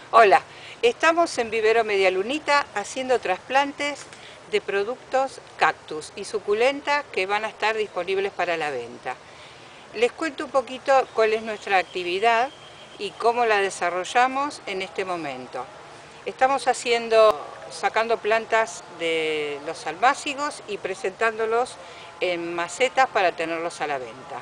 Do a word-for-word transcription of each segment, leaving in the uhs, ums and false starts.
Hola, estamos en Vivero Medialunita haciendo trasplantes de productos cactus y suculenta que van a estar disponibles para la venta. Les cuento un poquito cuál es nuestra actividad y cómo la desarrollamos en este momento. Estamos haciendo, sacando plantas de los almácigos y presentándolos en macetas para tenerlos a la venta.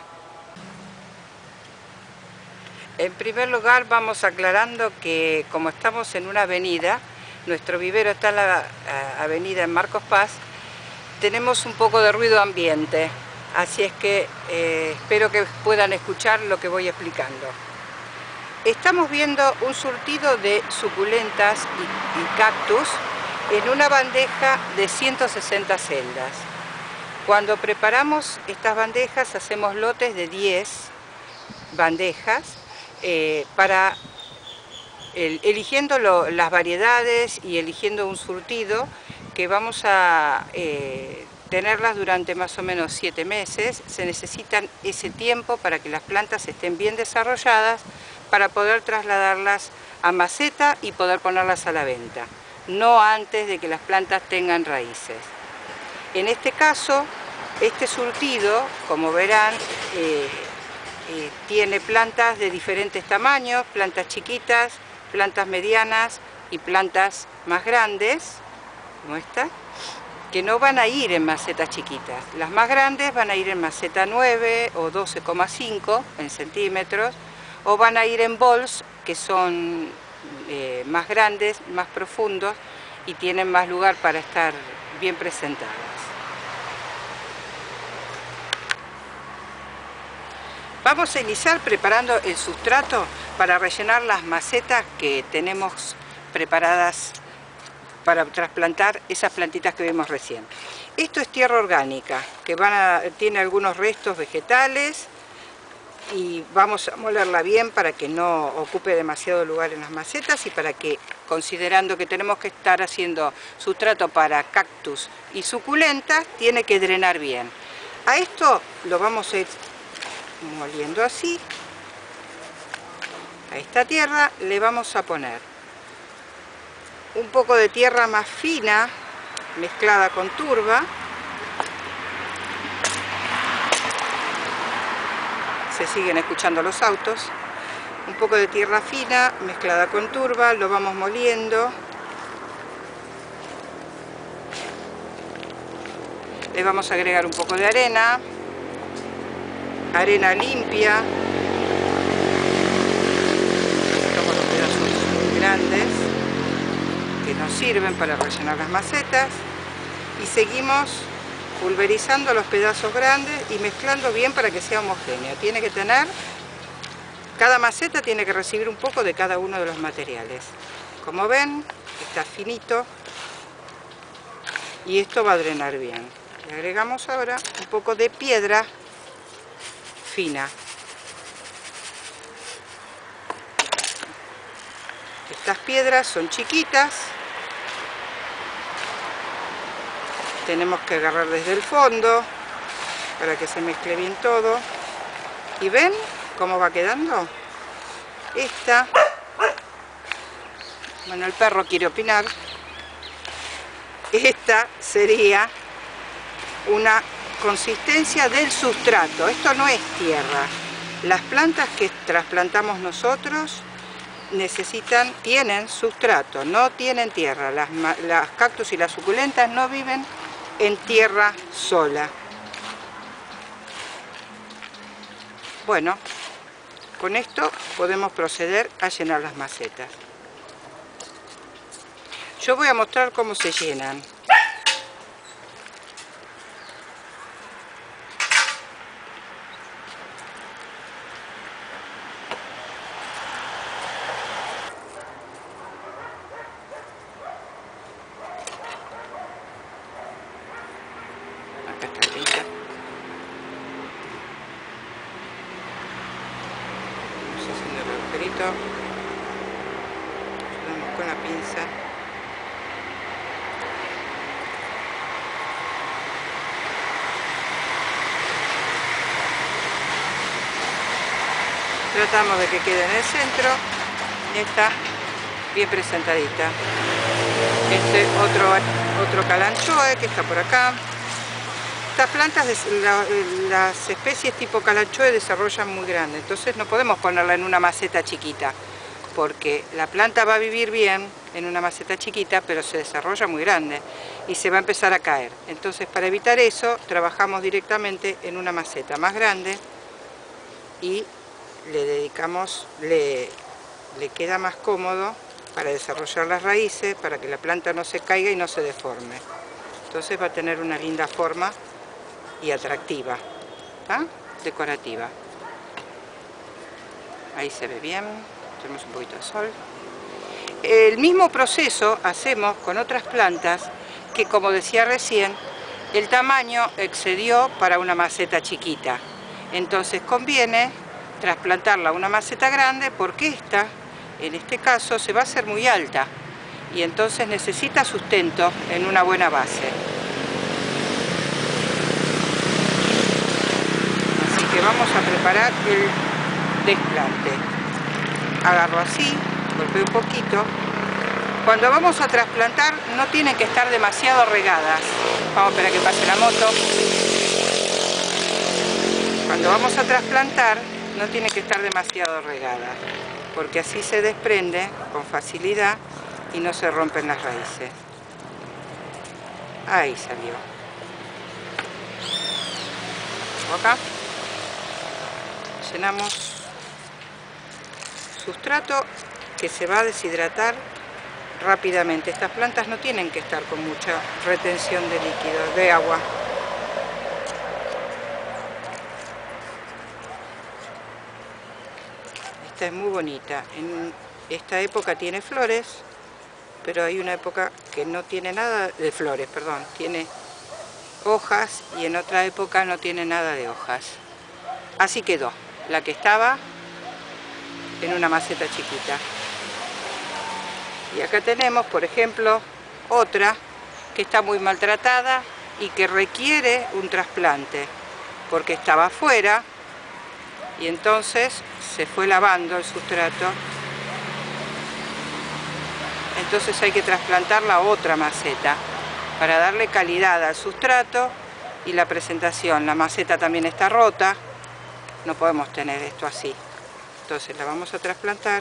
En primer lugar vamos aclarando que como estamos en una avenida, nuestro vivero está en la avenida en Marcos Paz, tenemos un poco de ruido ambiente, así es que eh, espero que puedan escuchar lo que voy explicando. Estamos viendo un surtido de suculentas y, y cactus en una bandeja de ciento sesenta celdas. Cuando preparamos estas bandejas hacemos lotes de diez bandejas, Eh, para el, eligiendo lo, las variedades y eligiendo un surtido que vamos a eh, tenerlas durante más o menos siete meses. Se necesitan ese tiempo para que las plantas estén bien desarrolladas para poder trasladarlas a maceta y poder ponerlas a la venta, no antes de que las plantas tengan raíces. En este caso, este surtido, como verán, eh, Eh, tiene plantas de diferentes tamaños, plantas chiquitas, plantas medianas y plantas más grandes, como esta, que no van a ir en macetas chiquitas. Las más grandes van a ir en maceta nueve o doce coma cinco en centímetros, o van a ir en bols, que son eh, más grandes, más profundos y tienen más lugar para estar bien presentadas. Vamos a iniciar preparando el sustrato para rellenar las macetas que tenemos preparadas para trasplantar esas plantitas que vimos recién. Esto es tierra orgánica, que van a, tiene algunos restos vegetales y vamos a molerla bien para que no ocupe demasiado lugar en las macetas y para que, considerando que tenemos que estar haciendo sustrato para cactus y suculentas, tiene que drenar bien. A esto lo vamos a ir moliendo así. A esta tierra le vamos a poner un poco de tierra más fina mezclada con turba. Se siguen escuchando los autos. Un poco de tierra fina mezclada con turba, lo vamos moliendo. Le vamos a agregar un poco de arena. Arena limpia, tomo los pedazos muy grandes que nos sirven para rellenar las macetas y seguimos pulverizando los pedazos grandes y mezclando bien para que sea homogéneo. Tiene que tener, cada maceta tiene que recibir un poco de cada uno de los materiales. Como ven, está finito y esto va a drenar bien. Le agregamos ahora un poco de piedra fina. Estas piedras son chiquitas, tenemos que agarrar desde el fondo para que se mezcle bien todo. ¿Y ven cómo va quedando? Esta, bueno, el perro quiere opinar. Esta sería una consistencia del sustrato. Esto no es tierra. Las plantas que trasplantamos nosotros necesitan, tienen sustrato, no tienen tierra. Las, las cactus y las suculentas no viven en tierra sola. Bueno, con esto podemos proceder a llenar las macetas. Yo voy a mostrar cómo se llenan. Vamos con la pinza. Tratamos de que quede en el centro. Esta bien presentadita. Este otro, otro calanchoe que está por acá. Estas plantas, la, las especies tipo calanchoe desarrollan muy grande, entonces no podemos ponerla en una maceta chiquita, porque la planta va a vivir bien en una maceta chiquita, pero se desarrolla muy grande y se va a empezar a caer. Entonces, para evitar eso, trabajamos directamente en una maceta más grande y le dedicamos, le, le queda más cómodo para desarrollar las raíces, para que la planta no se caiga y no se deforme. Entonces va a tener una linda forma y atractiva, ¿ah? Decorativa. Ahí se ve bien, tenemos un poquito de sol. El mismo proceso hacemos con otras plantas que, como decía recién, el tamaño excedió para una maceta chiquita. Entonces conviene trasplantarla a una maceta grande, porque esta, en este caso, se va a hacer muy alta y entonces necesita sustento en una buena base. Así que vamos a preparar el desplante. Agarro así, golpeo un poquito. Cuando vamos a trasplantar no tienen que estar demasiado regadas. Vamos a esperar que pase la moto. Cuando vamos a trasplantar no tienen que estar demasiado regadas, porque así se desprende con facilidad y no se rompen las raíces. Ahí salió. Acá llenamos sustrato que se va a deshidratar rápidamente. Estas plantas no tienen que estar con mucha retención de líquido, de agua. Esta es muy bonita. En esta época tiene flores, pero hay una época que no tiene nada de flores, perdón, tiene hojas, y en otra época no tiene nada de hojas. Así quedó, la que estaba en una maceta chiquita. Y acá tenemos, por ejemplo, otra que está muy maltratada y que requiere un trasplante, porque estaba afuera y entonces se fue lavando el sustrato. Entonces hay que trasplantarla a otra maceta para darle calidad al sustrato y la presentación. La maceta también está rota, no podemos tener esto así. Entonces la vamos a trasplantar.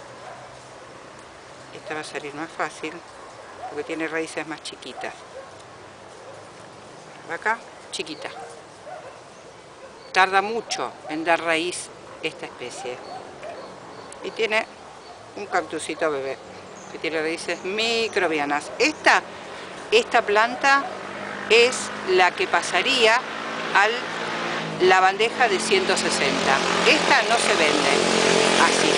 Esta va a salir más fácil porque tiene raíces más chiquitas. Acá, chiquita. Tarda mucho en dar raíz esta especie. Y tiene un cactusito bebé que tiene raíces microbianas. Esta, esta planta es la que pasaría a la bandeja de ciento sesenta. Esta no se vende así.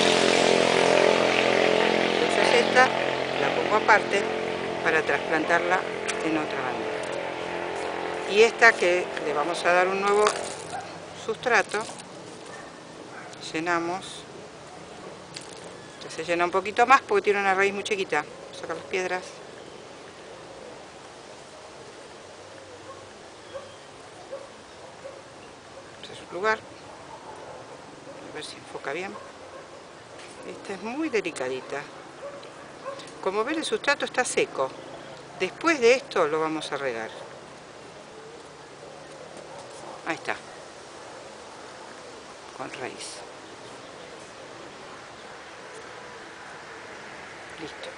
Entonces esta la pongo aparte para trasplantarla en otra bandeja. Y esta, que le vamos a dar un nuevo sustrato, llenamos. Esta se llena un poquito más porque tiene una raíz muy chiquita. Sacar las piedras. Este es un lugar. A ver si enfoca bien. Esta es muy delicadita. Como ven, el sustrato está seco. Después de esto lo vamos a regar. Ahí está. Con raíz. Listo.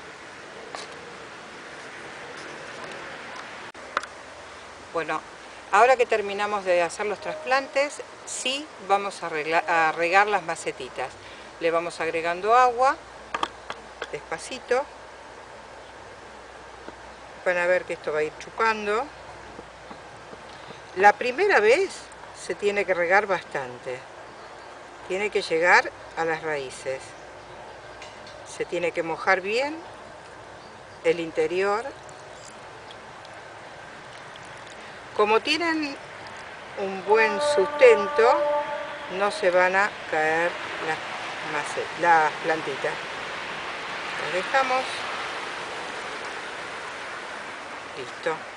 Bueno, ahora que terminamos de hacer los trasplantes, sí vamos a, arreglar, a regar las macetitas. Le vamos agregando agua, despacito. Van a ver que esto va a ir chupando. La primera vez se tiene que regar bastante. Tiene que llegar a las raíces. Se tiene que mojar bien el interior. Como tienen un buen sustento, no se van a caer las, las plantitas. Las dejamos. Listo.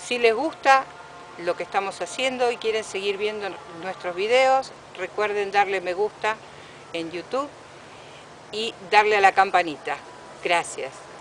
Si les gusta lo que estamos haciendo y quieren seguir viendo nuestros videos, recuerden darle me gusta en YouTube y darle a la campanita. Gracias.